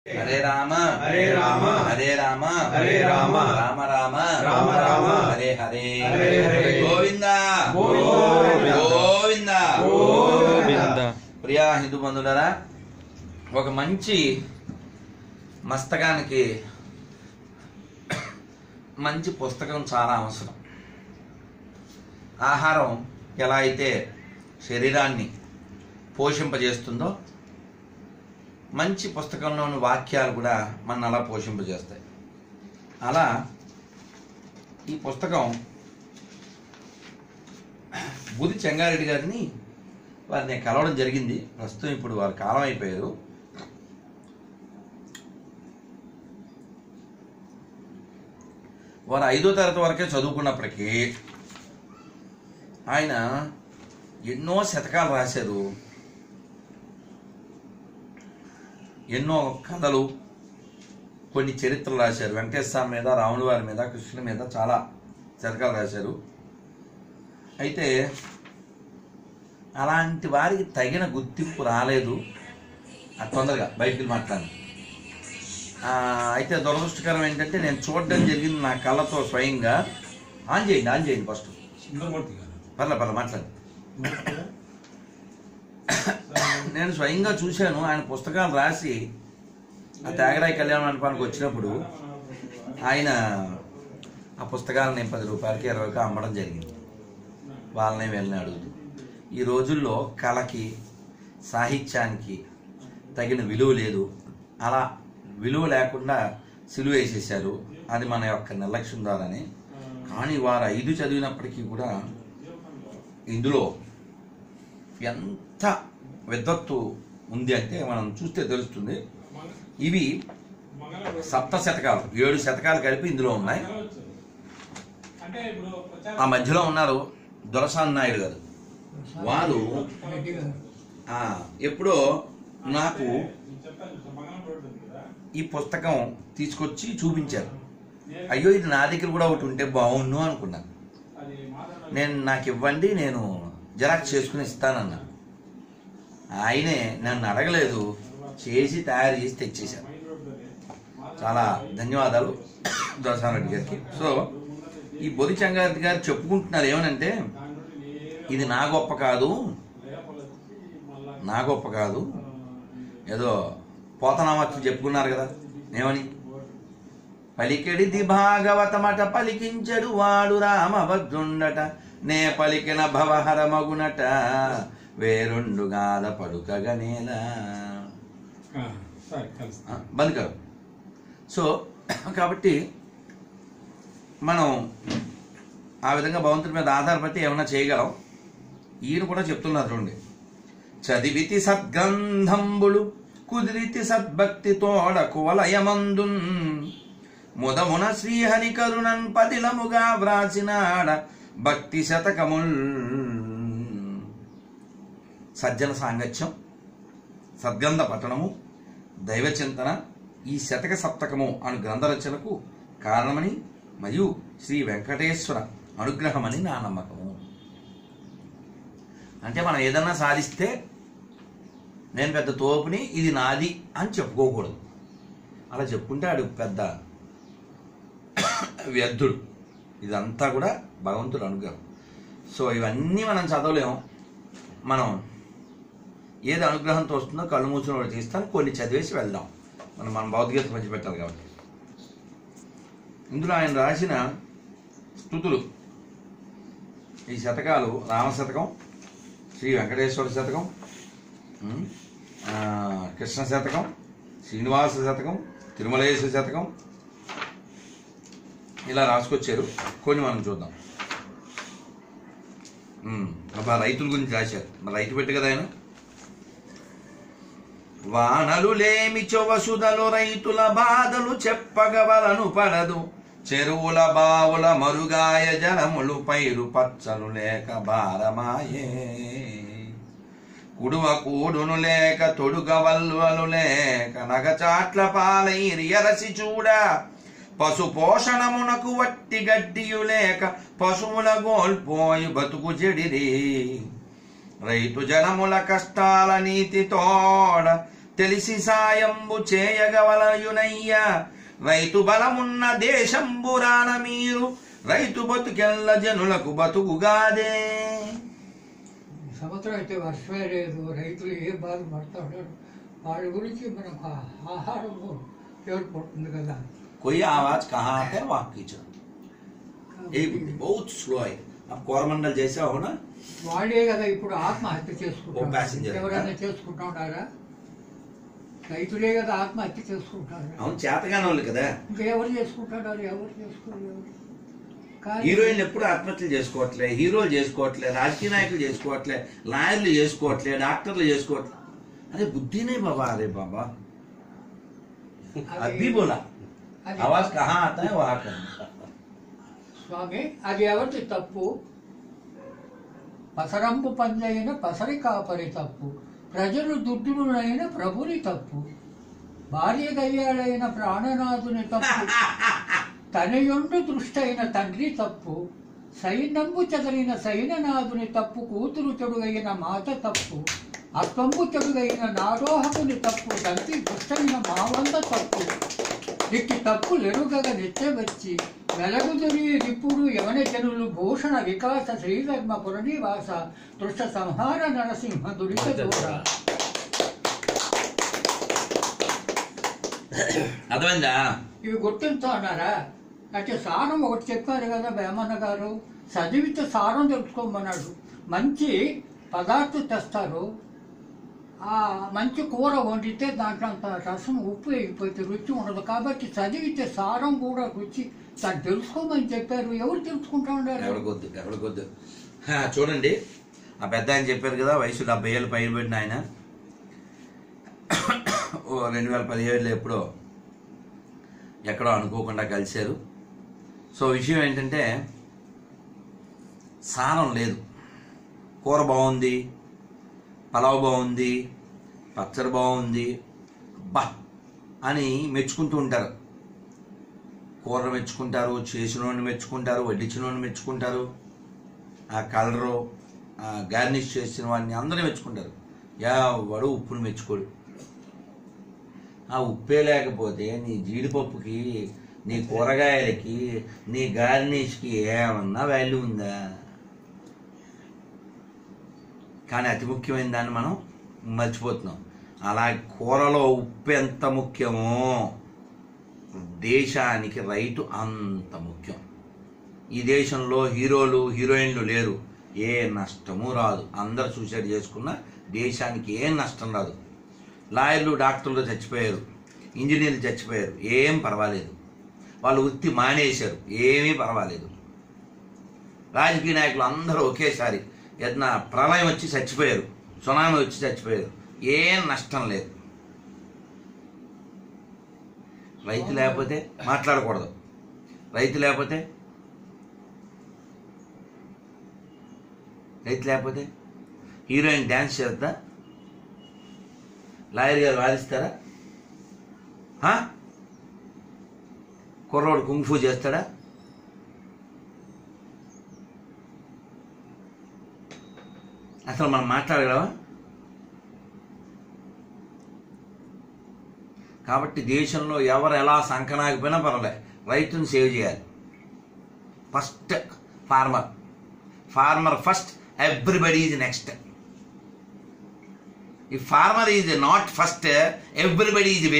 హరే రామ హరే రామ హరే రామ హరే రామ రామ రామ రామ రామ హరే హరే హరే హరే గోవింద గోవింద గోవింద గోవింద. ప్రియా హిందూ బంధువులారా, ఒక మంచి మస్తకానికి మంచి పుస్తకం చాలా అవసరం. ఆహారం ఎలా అయితే శరీరాన్ని పోషింపజేస్తుందో, మంచి పుస్తకంలోని వాక్యాలు కూడా మన అలా పోషింపజేస్తాయి. అలా ఈ పుస్తకం బుది చెంగారెడ్డి గారిని వారిని కలవడం జరిగింది. ప్రస్తుతం ఇప్పుడు వారు కాలం అయిపోయారు. వారు 5వ తరగతి వరకే చదువుకున్నప్పటికీ ఆయన ఎన్నో శతకాలు రాశారు. ఎన్నో కథలు, కొన్ని చరిత్రలు రాశారు. వెంకటేశ్వర స్వామి మీద, రాముల వారి మీద, కృష్ణుని మీద చాలా శతకాలు రాశారు. అయితే అలాంటి వారికి తగిన గుర్తింపు రాలేదు. తొందరగా బయటికి మాట్లాడి. అయితే దురదృష్టకరం ఏంటంటే, నేను చూడడం జరిగింది నా కళ్ళతో స్వయంగా. ఆన్ చేయండి ఫస్ట్. పర్లే మాట్లాడు. నేను స్వయంగా చూశాను. ఆయన పుస్తకాలు రాసి ఆ త్యాగరాయ కళ్యాణ మండపానికి వచ్చినప్పుడు ఆయన ఆ పుస్తకాలను 10 రూపాయలకి 20కి అమ్మడం జరిగింది. వాళ్ళనే వెళ్ళని అడుగుతూ. ఈ రోజుల్లో కళకి, సాహిత్యానికి తగిన విలువ లేదు. అలా విలువ లేకుండా సిలువ వేసేసారు. అది మన యొక్క నిర్లక్ష్యం ద్వారానే. కానీ వారు 5 చదివినప్పటికీ కూడా ఇందులో ఎంత విద్వత్తు ఉంది అంటే మనం చూస్తే తెలుస్తుంది. ఇవి 7 శతకాలు, 7 శతకాలు కలిపి ఇందులో ఉన్నాయి. ఆ మధ్యలో ఉన్నారు దొరసాని నాయుడు గారు. వారు ఎప్పుడో నాకు ఈ పుస్తకం తీసుకొచ్చి చూపించారు. అయ్యో, ఇది నా దగ్గర కూడా ఒకటి ఉంటే బాగుండు అనుకున్నాను. నాకు ఇవ్వండి, నేను జెరాక్స్ చేసుకుని ఇస్తానన్నా. ఆయనే నన్ను అడగలేదు, చేసి తయారు చేసి తెచ్చేశారు. చాలా ధన్యవాదాలు దొరసారెడ్డి గారికి. సో ఈ బొది చెంగారెడ్డి గారు చెప్పుకుంటున్నారు ఏమనంటే, ఇది నా గొప్ప కాదు, ఏదో పోతనామర్చులు చెప్పుకున్నారు కదా. ఏమని? పలికెడిది భాగవతమట, పలికించడు వాడు రామభద్రుండట, నే పలికిన భవహర మగునట, వేరుండుగాద పడుకగనేలా. బంద్ కరు. సో కాబట్టి మనం ఆ విధంగా భగవంతుడి మీద ఆధారపడి ఏమైనా చేయగలం. ఈయన కూడా చెప్తున్నారు చూడండి. చదివితి సద్గంధంబులు కుదిరితి సద్భక్తి తోడ కువలయమందున్, ముదమున శ్రీహరి కరుణన్ పదిలముగా వ్రాసినాడ భక్తి శతకముల్. సజ్జన సాంగత్యం, సద్గంధ పఠనము, దైవచింతన ఈ శతక సప్తకము అను గ్రంథ రచనకు కారణమని మరియు శ్రీ వెంకటేశ్వర అనుగ్రహమని నా నమ్మకము. అంటే మనం ఏదన్నా సాధిస్తే నేను పెద్ద తోపుని, ఇది నాది అని చెప్పుకోకూడదు. అలా చెప్పుకుంటే ఆడు పెద్ద వ్యర్థుడు. ఇదంతా కూడా భగవంతుడు అనుగ్రహం. సో ఇవన్నీ మనం చదవలేము. మనం ఏది అనుగ్రహంతో వస్తుందో కళ్ళు మూసిన వాడు తీస్తాను. కొన్ని చదివేసి వెళ్దాం. మన భౌతికత మధ్య పెట్టాలి కాబట్టి. ఇందులో ఆయన రాసిన స్తుతులు, ఈ శతకాలు: రామశతకం, శ్రీ వెంకటేశ్వర శతకం, కృష్ణ శతకం, శ్రీనివాస శతకం, తిరుమలేశ శతకం, ఇలా రాసుకొచ్చారు. కొన్ని మనం చూద్దాం. రైతుల గురించి రాశారు. మరి రైతు పెట్టి కదా ఆయన. వానలు లేమి చొవసుదలు రైతుల బాధలు చెప్పగవలను పడదు, చెరువుల బావుల మరుగాయ జలములు పైరు పచ్చలు లేక భారమాయే, కుడువ కూడును లేక తొడుగ వల్వలు లేక నగచాట్ల పాలైరి ఎరసి చూడ, పశు పోషణమునకు వట్టి గడ్డియు లేక పశువుల గోల్పోయి బతుకు చెడిరి, రైతు జనముల కష్టాల నీతి తోడ తెలిసి సాయంబు చేయగవలయునయ్యా రైతు బలమున్న దేశంబురాన మీరు రైతు బతుకెల్ల జనులకు బతుకుగాదే. సంవత్సరం అయితే వర్షమే లేదు, రైతులు ఏ బాధపడతాడు, వాళ్ళ గురించి మనకు ఆహారము తేలిపోతుంది కదా. कोई आवाज कहाँ आता है वहां कीचड़ एक बहुत स्लो है. अब कोरमंडल जैसा हो ना వాళ్ళే కదా ఇప్పుడు ఆత్మహత్య ఓ చేసుకుంటారు. passenger. ఎవరైనా చేసుకుంటున్నారా? రైతులే కదా ఆత్మహత్య చేసుకుంటారు. అవును చేతగానే వాళ్ళు కదా. ఇంకెవరు చేసుకుంటారు? ఎవరు చేసుకోలేరు. కానీ హీరోయిన్లు ఎప్పుడు ఆత్మహత్యలు చేసుకోవట్లే, హీరోలు చేసుకోవట్లే, రాజకీయ నాయకులు చేసుకోవట్లే, లాయర్లు చేసుకోవట్లే, డాక్టర్లు చేసుకోవట్లే. అరే బుద్ధినే బాబా, అరే బాబా అభి బోలా అది आवाज कहाँ आता है वहां करना. స్వామి, అది ఎవరిది తప్పు? పసరంపు పందైన పసరి కాపరి తప్పు, ప్రజలు దుడ్డులైన ప్రభుని తప్పు, భార్య గయ్యాడైన ప్రాణనాథుని తప్పు, తనయుండు దృష్టైన తండ్రి తప్పు, సైన్యంబు చెదరిన సైన్యనాథుని తప్పు, కూతురు చెడుగైన మాత తప్పు, అత్వంబు చెడుగైన నారోహకుని తప్పు, తండ్రి దుష్టైన మావంద తప్పు, ఇట్టి తప్పులెరుగగ నిత్యవచ్చి వెలగుదురి రిప్పుడు యవన జనులు భూషణ వికాస శ్రీధర్మ పురనివాస దృష్ట సంహార నరసింహ దురిత దూర. అర్థమైందా? ఇవి గుర్తించన్నారా? అంటే సారం ఒకటి చెప్పారు కదా వేమన్న గారు, చదివితే సారం తెలుసుకోమన్నాడు. మంచి పదార్థం తెస్తారు, ఆ మంచి కూర వండితే దాంట్లో అంత రసం ఉప్పు వేగిపోతే రుచి ఉండదు. కాబట్టి చదివితే సారం కూడా రుచి దాన్ని తెలుసుకోమని చెప్పారు. ఎవరు తెలుసుకుంటా ఉన్నారు? ఎవరికొద్దు. చూడండి, ఆ పెద్ద ఆయన చెప్పారు కదా, వయసు 70 ఏళ్ళు పైన పెట్టిన ఆయన, 2017లో ఎప్పుడో ఎక్కడో అనుకోకుండా కలిశారు. సో విషయం ఏంటంటే సారం లేదు. కూర బాగుంది, పలావ్ బాగుంది, పచ్చడి బాగుంది అబ్బా అని మెచ్చుకుంటూ ఉంటారు. కూర మెచ్చుకుంటారు, చేసినోడిని మెచ్చుకుంటారు, వడ్డించినోడిని మెచ్చుకుంటారు, ఆ కలరు, ఆ గార్నిష్ చేసిన వాడిని అందరూ మెచ్చుకుంటారు. వాడు ఉప్పును మెచ్చుకోడు. ఆ ఉప్పే లేకపోతే నీ జీడిపప్పుకి, నీ కూరగాయలకి, నీ గార్నిష్కి ఏమన్నా వాల్యూ ఉందా? కానీ అతి ముఖ్యమైన దాన్ని మనం మర్చిపోతున్నాం. అలా కూరలో ఉప్పు ఎంత ముఖ్యమో దేశానికి రైతు అంత ముఖ్యం. ఈ దేశంలో హీరోలు హీరోయిన్లు లేరు, ఏ నష్టము రాదు. అందరు సూసైడ్ చేసుకున్న దేశానికి ఏం నష్టం రాదు. లాయర్లు డాక్టర్లు చచ్చిపోయారు, ఇంజనీర్లు చచ్చిపోయారు, ఏం పర్వాలేదు. వాళ్ళు వృత్తి మానేశారు, ఏమీ పర్వాలేదు. రాజకీయ నాయకులు అందరూ ఒకేసారి ఏదైనా ప్రళయం వచ్చి చచ్చిపోయారు, సునామీ వచ్చి చచ్చిపోయారు, ఏం నష్టం లేదు. రైతు లేకపోతే మాట్లాడకూడదు, రైతు లేకపోతే హీరోయిన్ డ్యాన్స్ చేద్దా? లాయర్ గారు వాదిస్తారా? కుర్రోడు కుంఫు చేస్తాడా? అసలు మనం మాట్లాడగలవా? కాబట్టి దేశంలో ఎవరు ఎలా సంకనాకపోయినా పర్వాలే, రైతుని సేవ్ చేయాలి. First farmer first, everybody is next. If farmer is not first, everybody is